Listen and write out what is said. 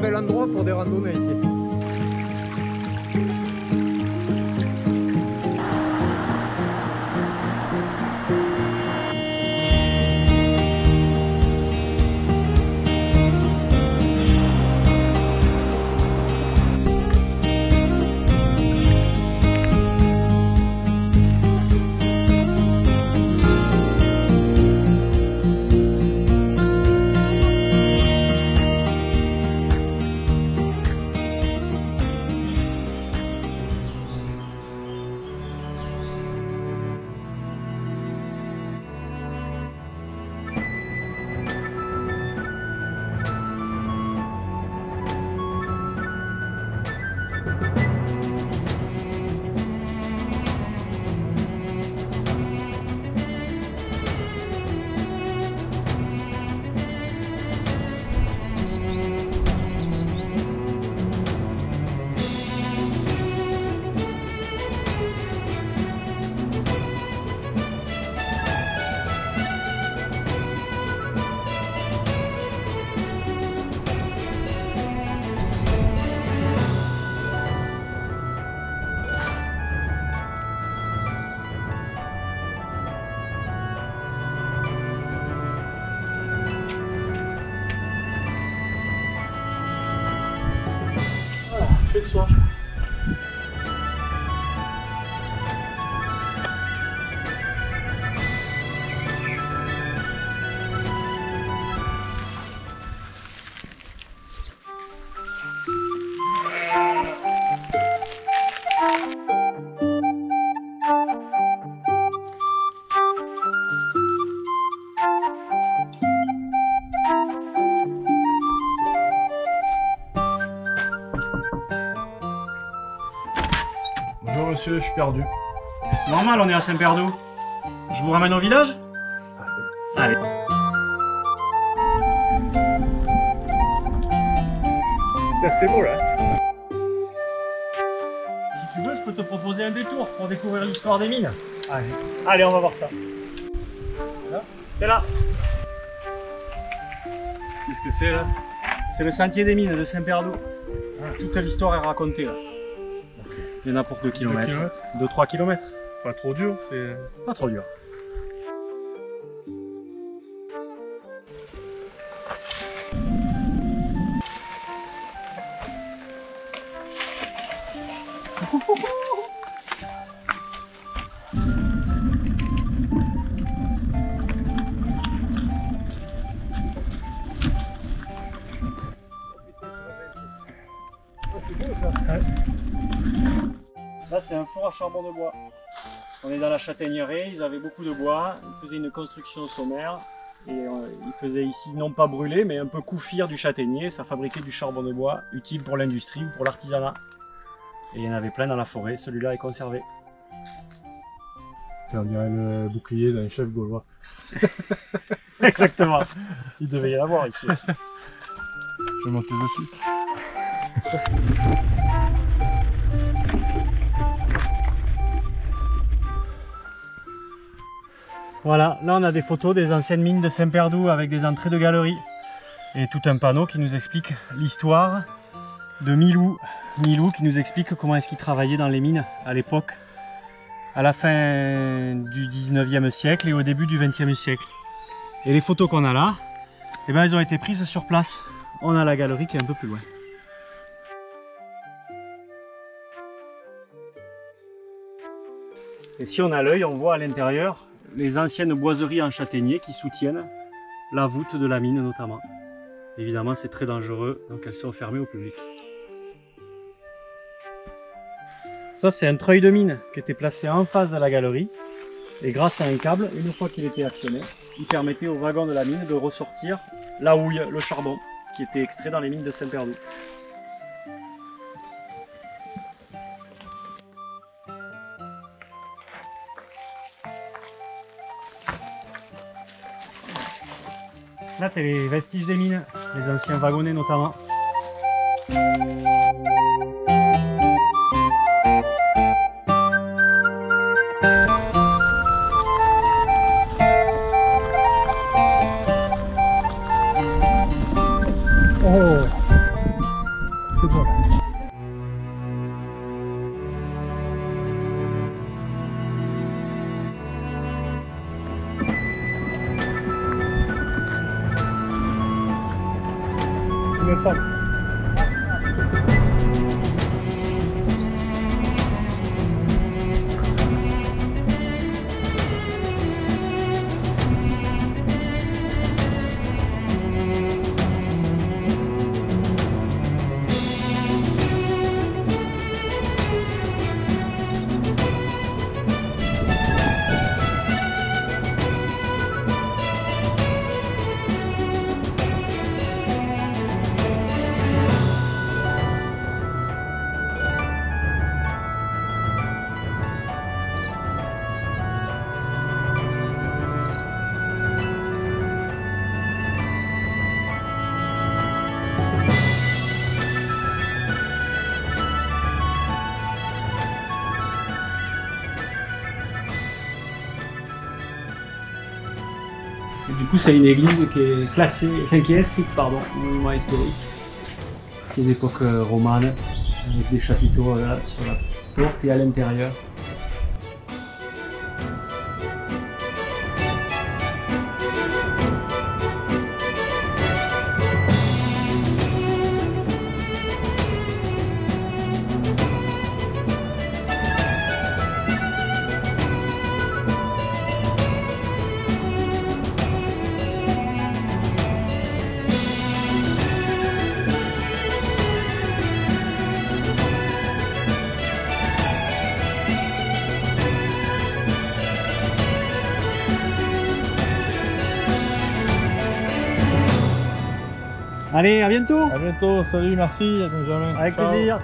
bel endroit pour des randonnées ici. Fait soir. Bonjour monsieur, je suis perdu. C'est normal, on est à Saint-Perdou. Je vous ramène au village? Allez. C'est beau là. Si tu veux, je peux te proposer un détour pour découvrir l'histoire des mines. Allez. Allez, on va voir ça. C'est là. Qu'est-ce que c'est là? C'est le sentier des mines de Saint-Perdou. Toute l'histoire est racontée là. Il y en a pour 2 km. 2-3 km. Pas trop dur, c'est... Pas trop dur. C'est beau ça. Ouais. Là, c'est un four à charbon de bois. On est dans la châtaigneraie, ils avaient beaucoup de bois, ils faisaient une construction sommaire et ils faisaient ici non pas brûler mais un peu couffir du châtaignier, ça fabriquait du charbon de bois utile pour l'industrie ou pour l'artisanat. Et il y en avait plein dans la forêt, celui-là est conservé. On dirait le bouclier d'un chef gaulois. Exactement, il devait y en avoir ici. Je vais monter dessus. Voilà, là on a des photos des anciennes mines de Saint-Perdou avec des entrées de galeries et tout un panneau qui nous explique l'histoire de Milou. Milou qui nous explique comment est-ce qu'il travaillait dans les mines à l'époque, à la fin du 19e siècle et au début du 20e siècle. Et les photos qu'on a là, eh ben, elles ont été prises sur place. On a la galerie qui est un peu plus loin. Et si on a l'œil, on voit à l'intérieur les anciennes boiseries en châtaignier qui soutiennent la voûte de la mine notamment. Évidemment, c'est très dangereux, donc elles sont fermées au public. Ça, c'est un treuil de mine qui était placé en face de la galerie. Et grâce à un câble, une fois qu'il était actionné, il permettait au wagon de la mine de ressortir la houille, le charbon, qui était extrait dans les mines de Saint-Perdou. Là, tu as les vestiges des mines, les anciens wagonnets notamment. Oh, Du coup, c'est une église qui est classée, enfin qui est inscrite, pardon, au monument historique, qui est d'époque romane, avec des chapiteaux là, sur la porte et à l'intérieur. Allez, à bientôt! À bientôt, salut, merci, à Benjamin. Avec Ciao. plaisir!